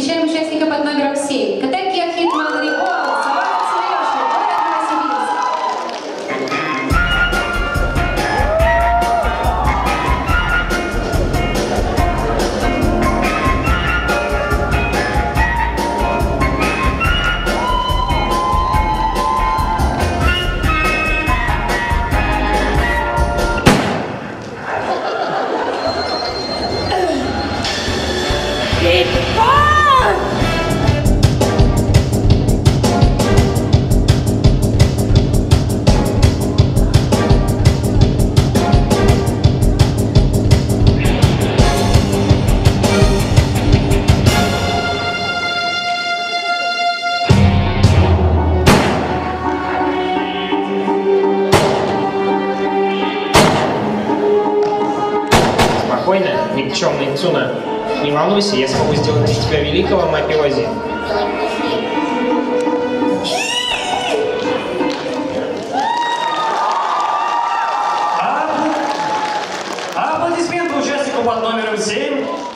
Встречаем участника под номером 7. Категория Хитман Рибол, Савана Цвеёши, город Новосибирск. Спокойно, никчемный Цуна. Не волнуйся, я смогу сделать из тебя великого мафиози. Аплодисменты участнику под номером 7.